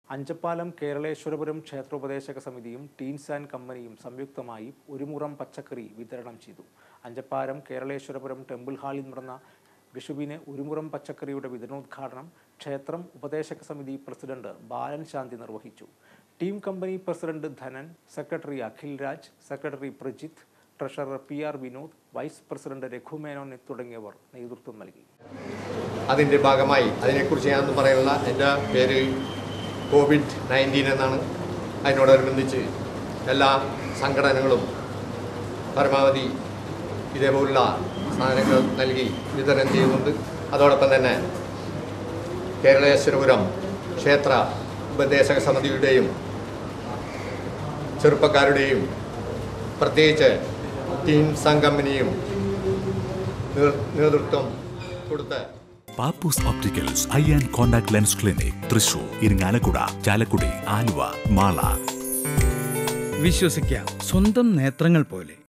അഞ്ചപ്പാലം കേരളേശ്വരപുരം ക്ഷേത്രോപദേശക സമിതിയും teens and കമ്പനിയും സംയുക്തമായി ഒരു മുറം പച്ചക്കറി വിതരണം ചെയ്തു. അഞ്ചപ്പാലം കേരളേശ്വരപുരം ടെമ്പിൾ ഹാളിൽ നടന്ന വിഷുവിന് ഒരു മുറം പച്ചക്കറിയുടെ വിതരണോദ്ഘാടനം ക്ഷേത്രം ഉപദേശക സമിതി പ്രസിഡന്റ് ബാലൻ ശാന്തി നിർവഹിച്ചു. Team company president Dhanan, secretary Akhil Raj, secretary Prajith, treasurer PR Vinod, vice president Raghumenon തുടങ്ങിയവർ നേതൃത്വം നൽകി. അതിൻ്റെ ഭാഗമായി അതിനെക്കുറിച്ച് ഞാൻ പറയാനുള്ള എൻ്റെ പേര് COVID-19 എന്നാണ്. അതിനോടനുബന്ധിച്ച് എല്ലാ സംഘടനകളും പരമാവധി ഇതേപോലുള്ള സാധനങ്ങൾ നൽകി വിതരണം ചെയ്യുന്നുണ്ട്. അതോടൊപ്പം തന്നെ കേരളേശ്വരപുരം ക്ഷേത്ര ഉപദേശക സമിതിയുടെയും ചെറുപ്പക്കാരുടെയും പ്രത്യേകിച്ച് ടീൻസ് ആൻഡ് കമ്പനിയും നേതൃത്വം കൊടുത്ത് Pappoos opticals eye and contact lens clinic Thrissur, Irinjalakuda, Chalakudy, Aluva, Mala. വിശ്വസിക്കാം സ്വന്തം നേത്രങ്ങൾ പോലെ.